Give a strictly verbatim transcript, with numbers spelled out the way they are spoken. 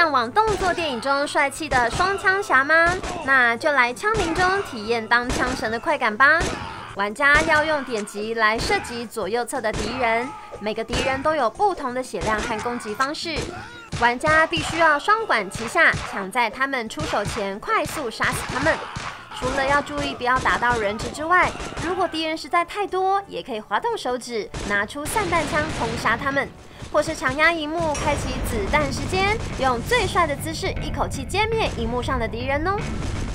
向往动作电影中帅气的双枪侠吗？那就来枪林中体验当枪神的快感吧！玩家要用点击来射击左右侧的敌人，每个敌人都有不同的血量和攻击方式。玩家必须要双管齐下，抢在他们出手前快速杀死他们。除了要注意不要打到人质之外，如果敌人实在太多，也可以滑动手指，拿出散弹枪轰杀他们。 或是强压荧幕，开启子弹时间，用最帅的姿势一口气歼灭荧幕上的敌人哦！